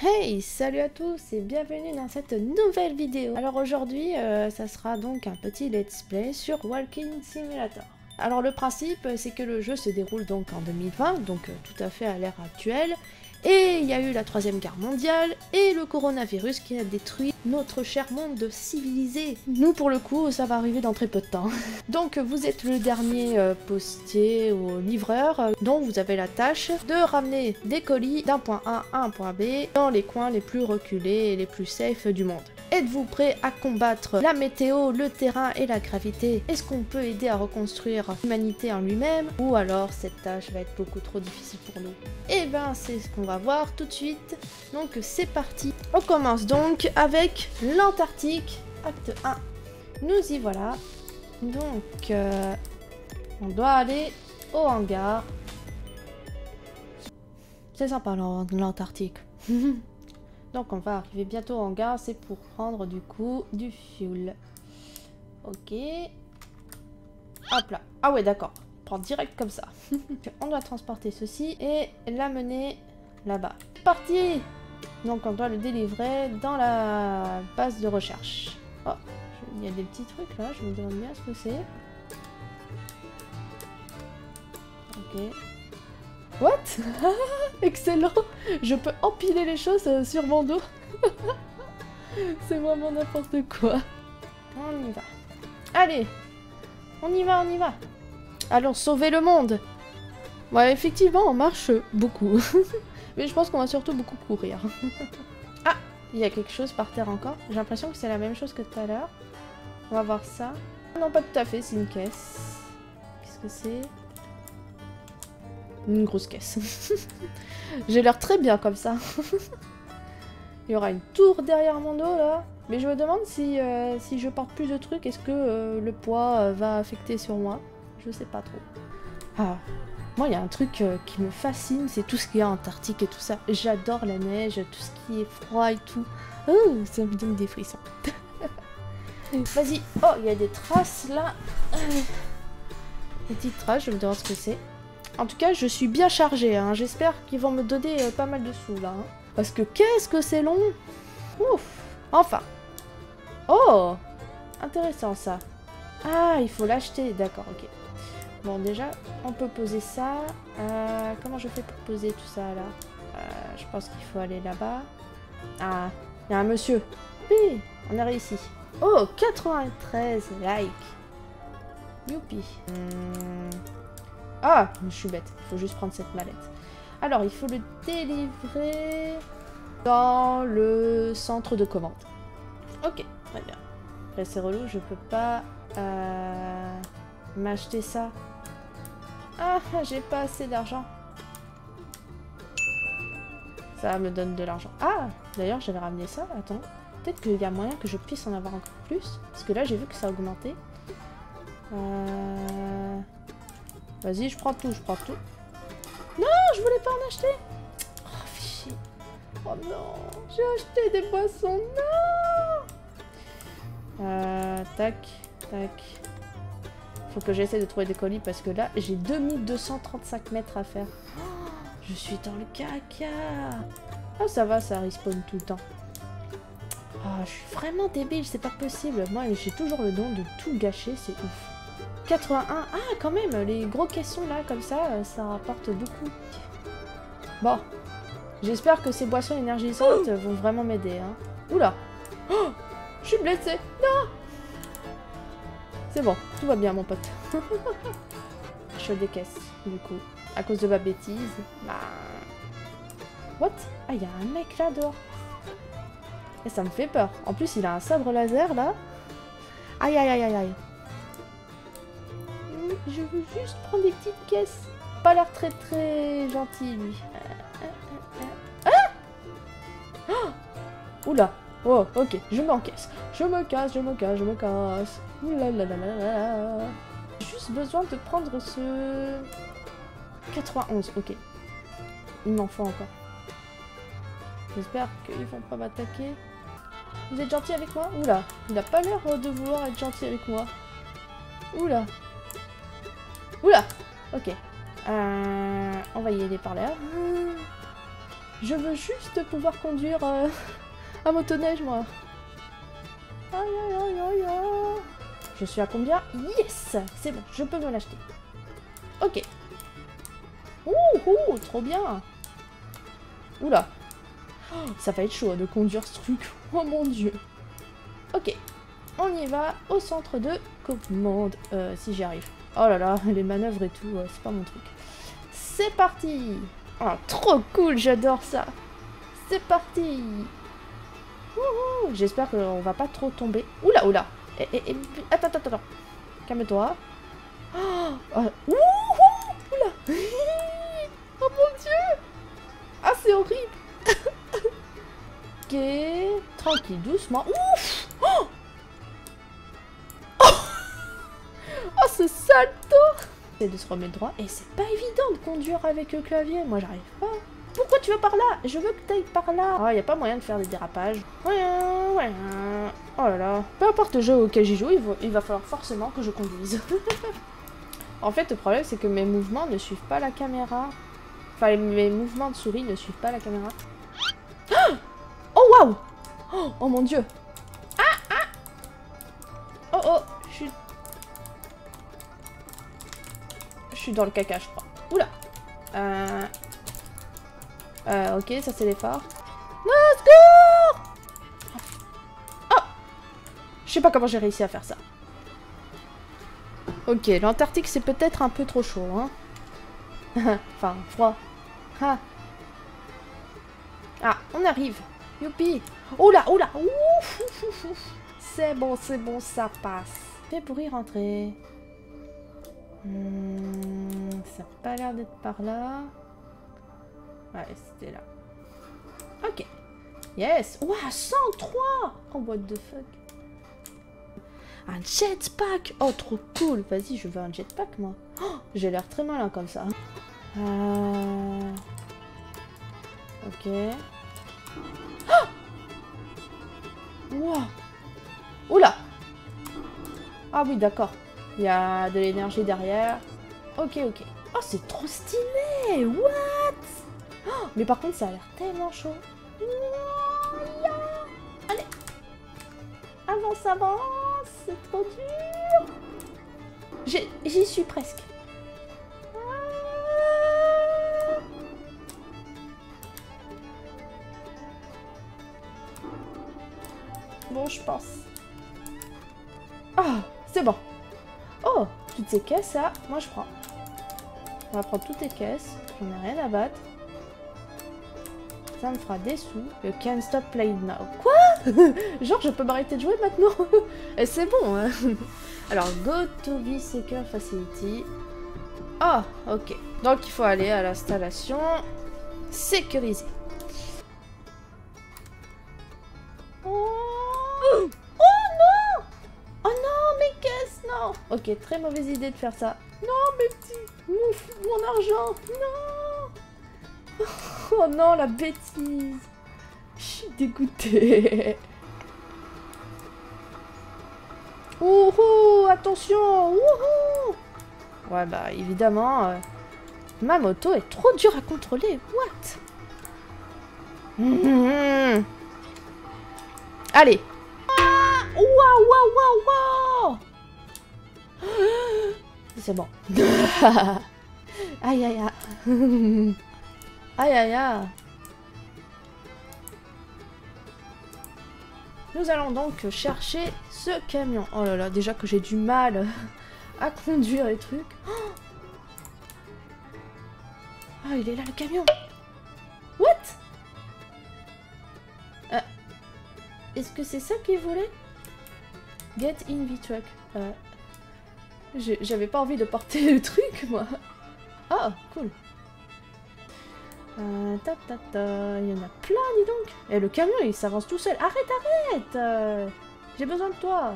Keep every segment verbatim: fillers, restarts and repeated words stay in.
Hey, salut à tous et bienvenue dans cette nouvelle vidéo. Alors aujourd'hui, euh, ça sera donc un petit let's play sur Walking Simulator. Alors le principe, c'est que le jeu se déroule donc en deux mille vingt, donc euh, tout à fait à l'ère actuelle. Et il y a eu la troisième guerre mondiale et le coronavirus qui a détruit notre cher monde civilisé. Nous pour le coup, ça va arriver dans très peu de temps. Donc vous êtes le dernier euh, postier ou livreur, euh, dont vous avez la tâche de ramener des colis d'un point A à un point B dans les coins les plus reculés et les plus safe du monde. Êtes-vous prêt à combattre la météo, le terrain et la gravité? Est-ce qu'on peut aider à reconstruire l'humanité en lui-même? Ou alors cette tâche va être beaucoup trop difficile pour nous? Et ben c'est ce qu'on va voir tout de suite. Donc c'est parti. On commence donc avec l'Antarctique, acte un. Nous y voilà. Donc euh, on doit aller au hangar. C'est sympa l'Antarctique. Donc on va arriver bientôt au hangar, c'est pour prendre du coup du fuel. Ok. Hop là. Ah ouais d'accord. On prend direct comme ça. On doit transporter ceci et l'amener là-bas. Parti. Donc on doit le délivrer dans la base de recherche. Oh, il y a des petits trucs là, je me demande bien ce que c'est. Ok. What? Excellent! Je peux empiler les choses sur mon dos. C'est vraiment n'importe quoi. On y va. Allez! On y va, on y va! Allons sauver le monde! Ouais, effectivement, on marche beaucoup. Mais je pense qu'on va surtout beaucoup courir. Ah! Il y a quelque chose par terre encore. J'ai l'impression que c'est la même chose que tout à l'heure. On va voir ça. Non, pas tout à fait, c'est une caisse. Qu'est-ce que c'est? Une grosse caisse. J'ai l'air très bien comme ça. Il y aura une tour derrière mon dos là. Mais je me demande si, euh, si je porte plus de trucs, est-ce que euh, le poids euh, va affecter sur moi? Je sais pas trop. Ah, moi il y a un truc euh, qui me fascine, c'est tout ce qu'il y a en Antarctique et tout ça. J'adore la neige, tout ce qui est froid et tout. Oh, ça me donne des frissons. Vas-y. Oh, il y a des traces là. Des petites traces, je me demande ce que c'est. En tout cas, je suis bien chargée, hein. J'espère qu'ils vont me donner euh, pas mal de sous, là. Hein. Parce que qu'est-ce que c'est long. Ouf. Enfin. Oh. Intéressant, ça. Ah, il faut l'acheter. D'accord, ok. Bon, déjà, on peut poser ça. Euh, comment je fais pour poser tout ça, là euh, Je pense qu'il faut aller là-bas. Ah, il y a un monsieur. Oui, on a réussi. Oh, quatre-vingt-treize likes. Youpi. Hmm. Ah, je suis bête. Il faut juste prendre cette mallette. Alors, il faut le délivrer dans le centre de commande. Ok, très bien. Là, c'est relou. Je peux pas euh, m'acheter ça. Ah, j'ai pas assez d'argent. Ça me donne de l'argent. Ah, d'ailleurs, j'avais ramené ça. Attends. Peut-être qu'il y a moyen que je puisse en avoir encore plus. Parce que là, j'ai vu que ça a augmenté. Euh... Vas-y, je prends tout, je prends tout. Non, je voulais pas en acheter. Oh, fichier. Oh non, j'ai acheté des boissons. Non. Euh, tac, tac. Faut que j'essaie de trouver des colis parce que là, j'ai deux mille deux cent trente-cinq mètres à faire. Oh, je suis dans le caca. Ah, ça va, ça respawn tout le temps. Oh, je suis vraiment débile, c'est pas possible. Moi, j'ai toujours le don de tout gâcher, c'est ouf. quatre-vingt-un. Ah, quand même, les gros caissons là, comme ça, ça rapporte beaucoup. Bon. J'espère que ces boissons énergisantes oh vont vraiment m'aider. Hein. Oula. Oh, je suis blessée. Non. C'est bon, tout va bien, mon pote. Je décaisse, du coup. À cause de ma bêtise. Bah... What? Ah, il y a un mec là dehors. Et ça me fait peur. En plus, il a un sabre laser là. Aïe, aïe, aïe, aïe, aïe. Je veux juste prendre des petites caisses. Pas l'air très très gentil lui. Ah, oh. Oula. Oh ok, je m'encaisse. Je me casse, je me casse, je me casse. Oulalalala. J'ai juste besoin de prendre ce... quatre-vingt-onze, ok. Il m'en faut encore. J'espère qu'ils vont pas m'attaquer. Vous êtes gentil avec moi? Oula. Il a pas l'air de vouloir être gentil avec moi. Oula. Oula. Ok. Euh, on va y aller par là. Je veux juste pouvoir conduire euh, un motoneige, moi. Aïe, aïe, aïe, aïe, aïe. Je suis à combien? Yes! C'est bon, je peux me l'acheter. Ok. Ouh, ouh, trop bien. Oula. Oh, ça va être chaud de conduire ce truc. Oh mon dieu. Ok. On y va au centre de commande. Euh, si j'y arrive. Oh là là, les manœuvres et tout, euh, c'est pas mon truc. C'est parti. Oh, trop cool, j'adore ça. C'est parti. J'espère qu'on va pas trop tomber. Oula, oula. Et, et, et, attends, attends, attends. Calme-toi. Oh, oh, ouh, oula. Oh mon dieu. Ah, c'est horrible. Ok. Tranquille, doucement. Ouf. Oh, oh ce salto. C'est de se remettre droit. Et c'est pas évident de conduire avec le clavier. Moi, j'arrive pas. Pourquoi tu vas par là? Je veux que tu ailles par là. Ah, il n'y a pas moyen de faire des dérapages. Ouais, ouais. Oh là là. Peu importe le jeu auquel j'y joue, il va, il va falloir forcément que je conduise. En fait, le problème, c'est que mes mouvements ne suivent pas la caméra. Enfin, mes mouvements de souris ne suivent pas la caméra. Oh, waouh. Oh, oh mon dieu. Ah, ah. Oh, oh. Je suis... Je suis dans le caca, je crois. Oula. Euh... Euh, ok, ça c'est l'effort. Let's go! Oh! Je sais pas comment j'ai réussi à faire ça. Ok, l'Antarctique c'est peut-être un peu trop chaud, hein. Enfin, froid. Ah. Ah, on arrive. Youpi! Oula, oula! C'est bon, c'est bon, ça passe. Fait pour y rentrer. Hmm, ça n'a pas l'air d'être par là. Ouais, c'était là. Ok. Yes. Ouah, cent trois. Oh, what the fuck. Un jetpack. Oh, trop cool. Vas-y, je veux un jetpack, moi. Oh, j'ai l'air très malin comme ça. Euh... Ok. Oh, wow. Oula. Ah oui, d'accord. Il y a de l'énergie derrière. Ok, ok. Oh, c'est trop stylé. What? Oh, mais par contre, ça a l'air tellement chaud. Allez. Avance, avance. C'est trop dur. J'y suis presque. Ah. Bon, je pense. Ah, c'est bon. Oh, toutes ces caisses, là, moi je prends. On va prendre toutes les caisses. J'en ai rien à battre. Ça me fera des sous. You can't stop playing now. Quoi? Genre, je peux m'arrêter de jouer maintenant? Et c'est bon, hein. Alors, go to be secure facility. Ah, oh, ok. Donc, il faut aller à l'installation sécurisée. Oh. Oh non! Oh non, mes caisses, non! Ok, très mauvaise idée de faire ça. Non, mes petits... Mon, mon argent! Non! Oh non, la bêtise! Je suis dégoûtée. Ouhou! Attention! Ouhou! Ouais, bah, évidemment, euh, ma moto est trop dure à contrôler. What? Mmh. Allez! Waouh, waouh, waouh, waouh! C'est bon. Aïe, aïe, aïe. Aïe, aïe, aïe. Nous allons donc chercher ce camion. Oh là là, déjà que j'ai du mal à conduire les trucs. Ah, il est là, le camion. What? euh, Est-ce que c'est ça qu'il voulait? Get in the truck. Euh, J'avais pas envie de porter le truc, moi. Oh, cool. Euh, ta, ta, ta. Il y en a plein, dis donc. Et le camion, il s'avance tout seul. Arrête, arrête. euh, J'ai besoin de toi.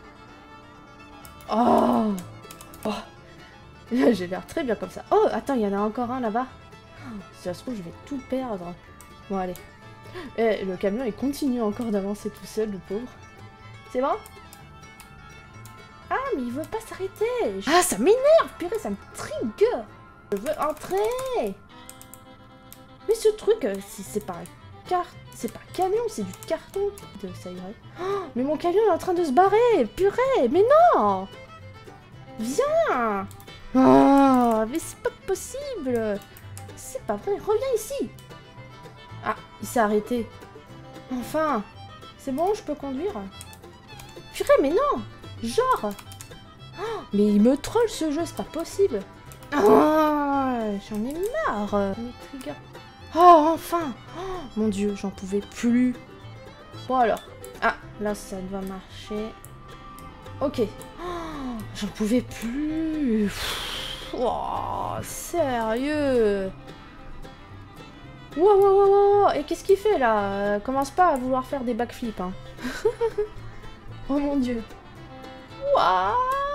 Oh, oh. J'ai l'air très bien comme ça. Oh, attends, il y en a encore un là-bas. Oh, si ça se trouve, je vais tout perdre. Bon, allez. Et le camion, il continue encore d'avancer tout seul, le pauvre. C'est bon? Ah, mais il veut pas s'arrêter. Ah, ça m'énerve. Purée, ça me trigger. Je veux entrer. Mais ce truc, euh, c'est c'est pas un car... c'est pas un camion, c'est du carton. De... ça irait. Oh, mais mon camion est en train de se barrer. Purée, mais non. Viens. Oh, mais c'est pas possible. C'est pas vrai, reviens ici. Ah, il s'est arrêté. Enfin. C'est bon, je peux conduire. Purée, mais non. Genre. Oh, mais il me troll ce jeu, c'est pas possible. Oh, j'en ai marre. Mes triggers. Oh, enfin. Oh, mon dieu, j'en pouvais plus. Bon alors. Ah, là, ça doit marcher. Ok. Oh, j'en pouvais plus. Oh, sérieux. Wow, wow, wow, wow. Et qu'est-ce qu'il fait là? Commence pas à vouloir faire des backflips. Hein. Oh mon dieu. Waouh.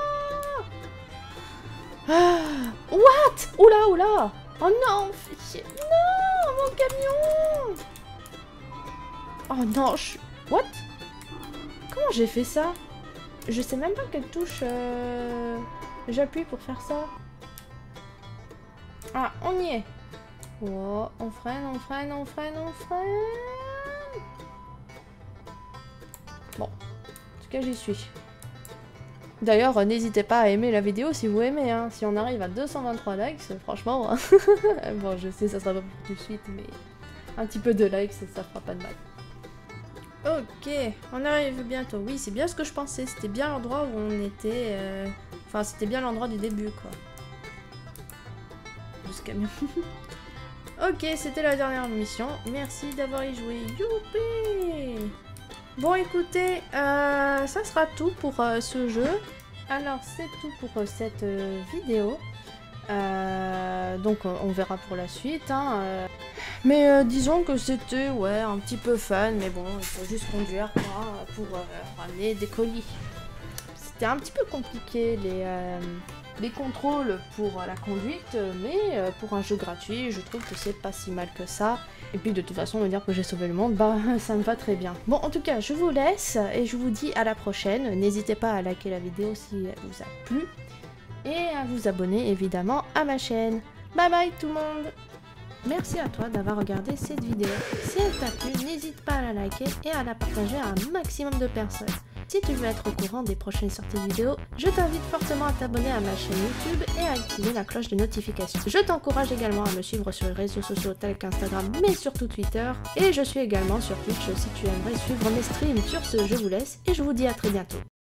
Ah. What? Oula, oula. Oh non, fais chier. Non, mon camion. Oh non, je... What? Comment j'ai fait ça? Je sais même pas quelle touche euh... j'appuie pour faire ça. Ah, on y est. Oh, on freine, on freine, on freine, on freine. Bon, en tout cas, j'y suis. D'ailleurs, n'hésitez pas à aimer la vidéo si vous aimez. Hein. Si on arrive à deux cent vingt-trois likes, franchement... bon, je sais, ça sera pas pour tout de suite, mais un petit peu de likes, ça, ça fera pas de mal. Ok, on arrive bientôt. Oui, c'est bien ce que je pensais. C'était bien l'endroit où on était... Euh... Enfin, c'était bien l'endroit du début, quoi. De ce camion. Ok, c'était la dernière mission. Merci d'avoir y joué. Youpi! Bon, écoutez, euh, ça sera tout pour euh, ce jeu. Alors, c'est tout pour euh, cette euh, vidéo. Euh, donc, on verra pour la suite. Hein, euh. Mais euh, disons que c'était, ouais, un petit peu fun. Mais bon, il faut juste conduire quoi, pour euh, ramener des colis. C'était un petit peu compliqué, les... Euh, les contrôles pour la conduite, mais pour un jeu gratuit, je trouve que c'est pas si mal que ça. Et puis de toute façon, me dire que j'ai sauvé le monde, bah ça me va très bien. Bon, en tout cas, je vous laisse et je vous dis à la prochaine. N'hésitez pas à liker la vidéo si elle vous a plu et à vous abonner évidemment à ma chaîne. Bye bye tout le monde! Merci à toi d'avoir regardé cette vidéo. Si elle t'a plu, n'hésite pas à la liker et à la partager à un maximum de personnes. Si tu veux être au courant des prochaines sorties vidéo, je t'invite fortement à t'abonner à ma chaîne YouTube et à activer la cloche de notification. Je t'encourage également à me suivre sur les réseaux sociaux tels qu'Instagram, mais surtout Twitter. Et je suis également sur Twitch si tu aimerais suivre mes streams. Sur ce, je vous laisse et je vous dis à très bientôt.